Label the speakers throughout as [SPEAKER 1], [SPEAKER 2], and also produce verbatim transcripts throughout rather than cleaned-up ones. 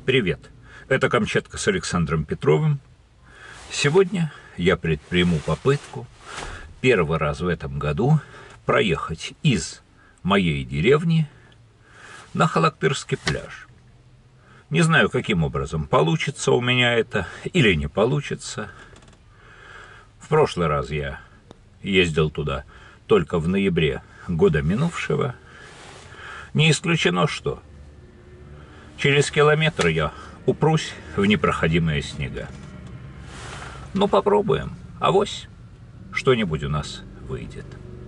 [SPEAKER 1] Привет, это Камчатка с Александром Петровым. Сегодня я предприму попытку первый раз в этом году проехать из моей деревни на Халактырский пляж. Не знаю, каким образом получится у меня это или не получится. В прошлый раз я ездил туда только в ноябре года минувшего. Не исключено, что через километр я упрусь в непроходимые снега. Ну, попробуем. Авось что-нибудь у нас выйдет.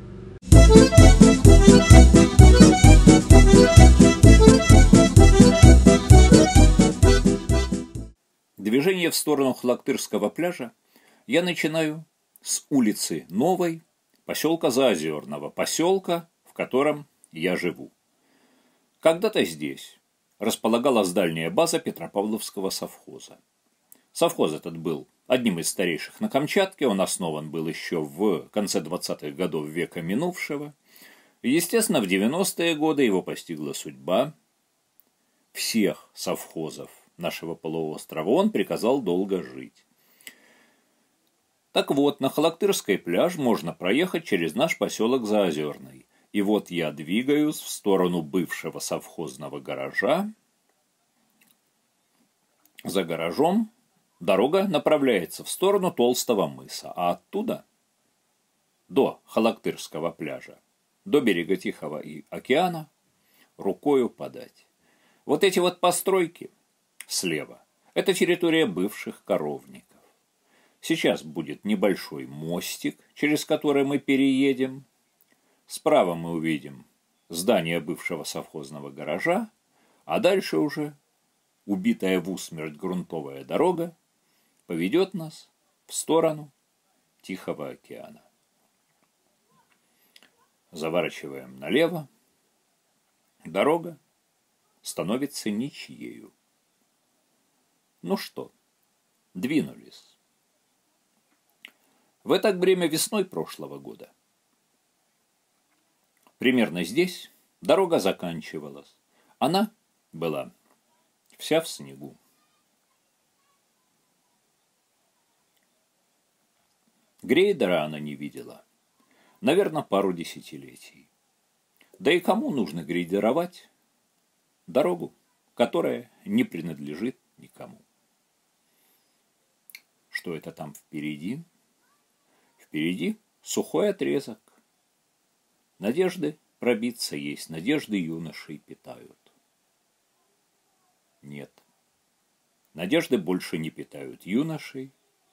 [SPEAKER 1] Движение в сторону Халактырского пляжа я начинаю с улицы Новой, поселка Заозерного, поселка, в котором я живу. Когда-то здесь располагалась дальняя база Петропавловского совхоза. Совхоз этот был одним из старейших на Камчатке, он основан был еще в конце двадцатых годов века минувшего. Естественно, в девяностые годы его постигла судьба всех совхозов нашего полуострова. Он приказал долго жить. Так вот, на Халактырский пляж можно проехать через наш поселок Заозерный. И вот я двигаюсь в сторону бывшего совхозного гаража. За гаражом дорога направляется в сторону Толстого мыса, а оттуда до Халактырского пляжа, до берега Тихого океана рукою подать. Вот эти вот постройки слева – это территория бывших коровников. Сейчас будет небольшой мостик, через который мы переедем. Справа мы увидим здание бывшего совхозного гаража, а дальше уже убитая в усмерть грунтовая дорога поведет нас в сторону Тихого океана. Заворачиваем налево. Дорога становится ничьею. Ну что, двинулись. В это время весной прошлого года примерно здесь дорога заканчивалась. Она была вся в снегу. Грейдера она не видела, наверное, пару десятилетий. Да и кому нужно грейдеровать дорогу, которая не принадлежит никому? Что это там впереди? Впереди сухой отрезок. Надежды пробиться есть, надежды юношей питают. Нет. Надежды больше не питают юношей.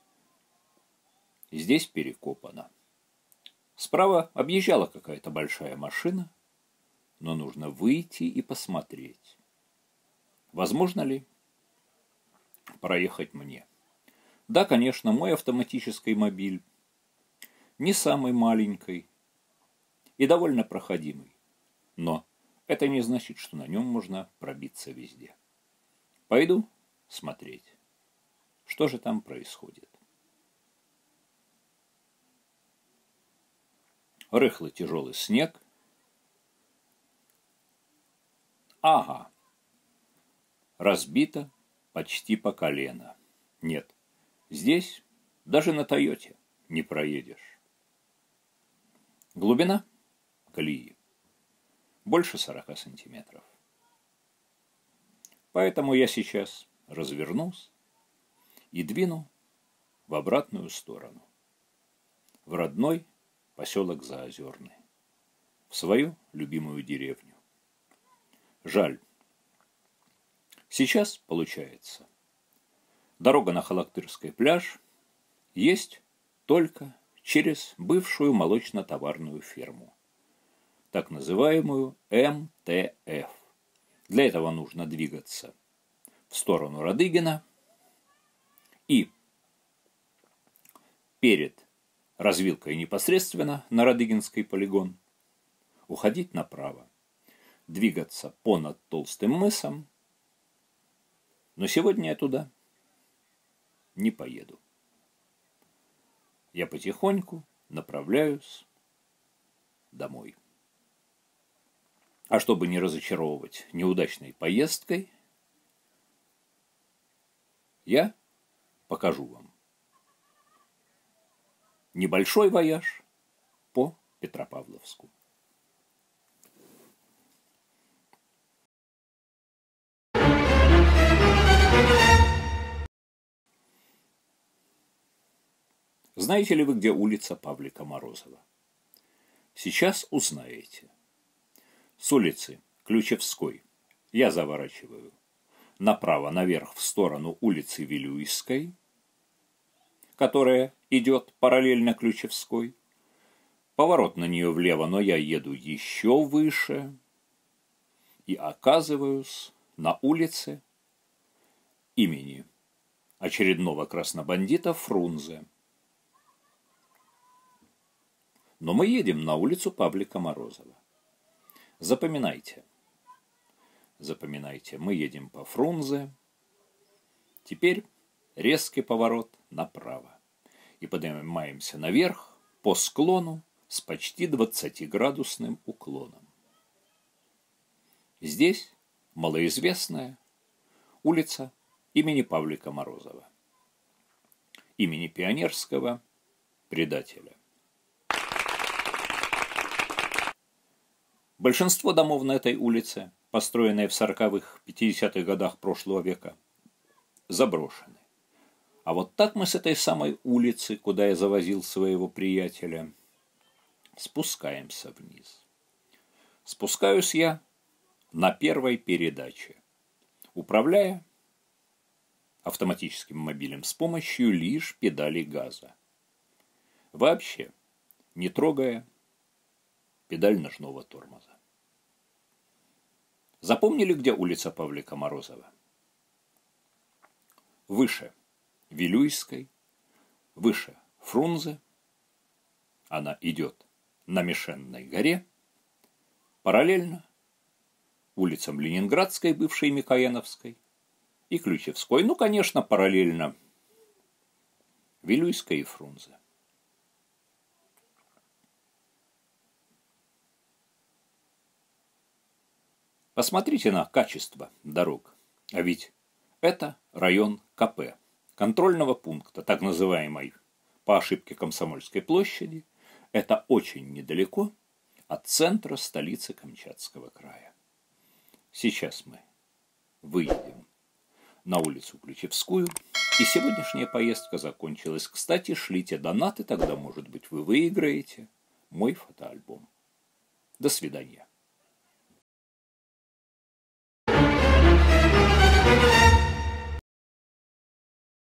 [SPEAKER 1] Здесь перекопано. Справа объезжала какая-то большая машина, но нужно выйти и посмотреть. Возможно ли проехать мне? Да, конечно, мой автоматический мобиль не самый маленький и довольно проходимый. Но это не значит, что на нем можно пробиться везде. Пойду смотреть, что же там происходит. Рыхлый тяжелый снег. Ага. Разбито почти по колено. Нет, здесь даже на Тойоте не проедешь. Глубина колеи больше сорока сантиметров. Поэтому я сейчас развернусь и двину в обратную сторону, в родной поселок Заозерный, в свою любимую деревню. Жаль. Сейчас, получается, дорога на Халактырский пляж есть только через бывшую молочно-товарную ферму, так называемую эм тэ эф. Для этого нужно двигаться в сторону Радыгина и перед развилкой непосредственно на Радыгинский полигон уходить направо, двигаться понад Толстым мысом, но сегодня я туда не поеду. Я потихоньку направляюсь домой. А чтобы не разочаровывать неудачной поездкой, я покажу вам небольшой вояж по Петропавловску. Знаете ли вы, где улица Павлика Морозова? Сейчас узнаете. С улицы Ключевской я заворачиваю направо, наверх, в сторону улицы Вилюйской, которая идет параллельно Ключевской. Поворот на нее влево, но я еду еще выше и оказываюсь на улице имени очередного краснобандита Фрунзе. Но мы едем на улицу Павлика Морозова. Запоминайте. Запоминайте, мы едем по Фрунзе. Теперь резкий поворот направо. И поднимаемся наверх по склону с почти двадцатиградусным уклоном. Здесь малоизвестная улица имени Павлика Морозова. Имени пионерского предателя. Большинство домов на этой улице, построенные в сороковых-пятидесятых годах прошлого века, заброшены. А вот так мы с этой самой улицы, куда я завозил своего приятеля, спускаемся вниз. Спускаюсь я на первой передаче, управляя автоматическим мобилем с помощью лишь педали газа. Вообще не трогая педаль ножного тормоза. Запомнили, где улица Павлика Морозова? Выше Вилюйской, выше Фрунзе. Она идет на Мишенной горе, параллельно улицам Ленинградской, бывшей Микояновской, и Ключевской. Ну, конечно, параллельно Вилюйской и Фрунзе. Посмотрите на качество дорог. А ведь это район ка пэ, контрольного пункта, так называемой по ошибке Комсомольской площади. Это очень недалеко от центра столицы Камчатского края. Сейчас мы выйдем на улицу Ключевскую, и сегодняшняя поездка закончилась. Кстати, шлите донаты, тогда, может быть, вы выиграете мой фотоальбом. До свидания.